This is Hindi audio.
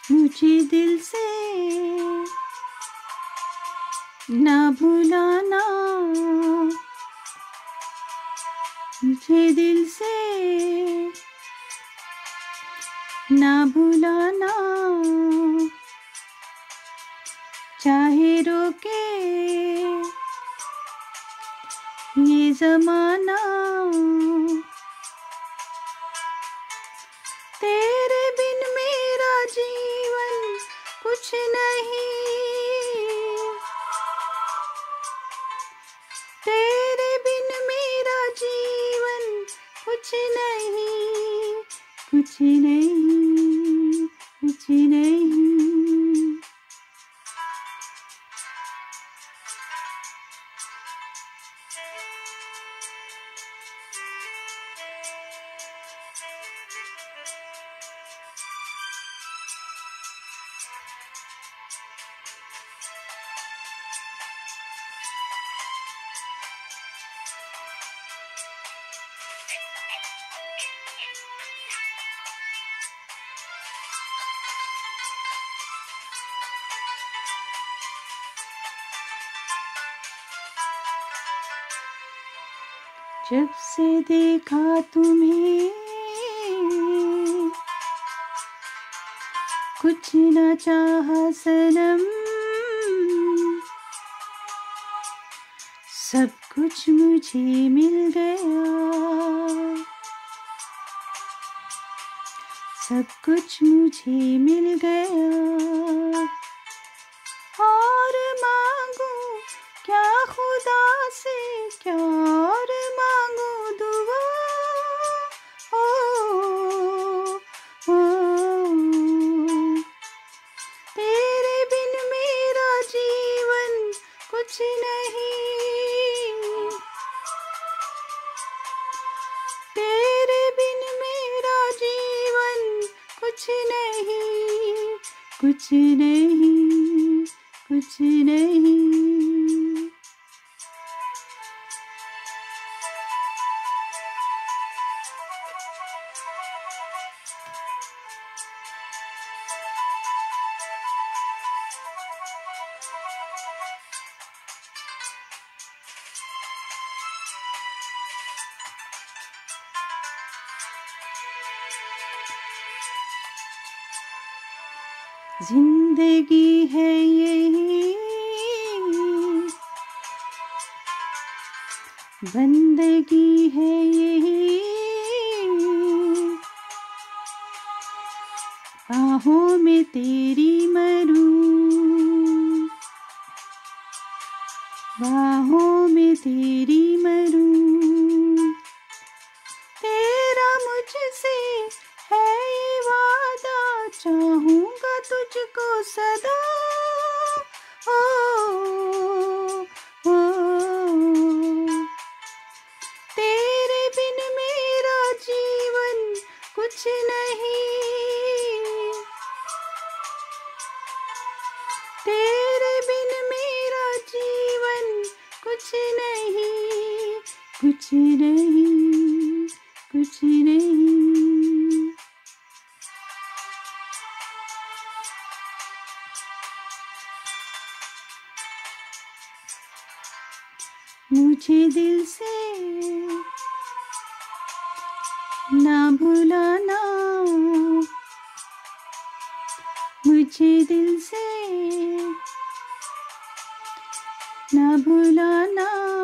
मुझे दिल से ना भुलाना, मुझे दिल से ना भुलाना, चाहे रोके ये ज़माना। तेरे बिन मेरा जीवन कुछ नहीं, तेरे बिन मेरा जीवन कुछ नहीं, कुछ नहीं, कुछ नहीं। जब से देखा तुम्हें कुछ न चाहा सनम, सब कुछ मुझे मिल गया, सब कुछ मुझे मिल गया। और मांगू क्या खुदा से, क्या और मांगू दुआ। ओ तेरे बिन मेरा जीवन कुछ नहीं, तेरे बिन मेरा जीवन कुछ नहीं, कुछ नहीं, कुछ नहीं। जिंदगी है यही, बंदगी है यही, बाहों में तेरी मरूं, बाहों में तेरी मरूं। तेरा मुझसे है ये वादा, चाहूँगा तुझको सदा। ओ तेरे बिन मेरा जीवन कुछ नहीं, तेरे बिन मेरा जीवन कुछ नहीं, कुछ नहीं, कुछ नहीं। मुझे दिल से ना भुलाना, मुझे दिल से ना भुलाना।